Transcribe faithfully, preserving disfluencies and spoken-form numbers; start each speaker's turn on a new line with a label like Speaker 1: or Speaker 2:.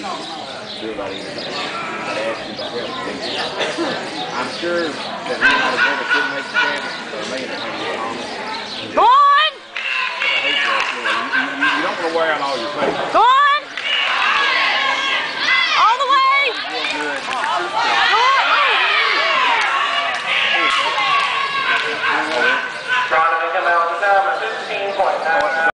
Speaker 1: do about anything. I'd ask you about everything. I'm sure that he might have never could make the championship for me and have you on it.
Speaker 2: Go on!
Speaker 1: But I hate that, you know, you, you, you don't want to wear out all your faith.
Speaker 2: Go on!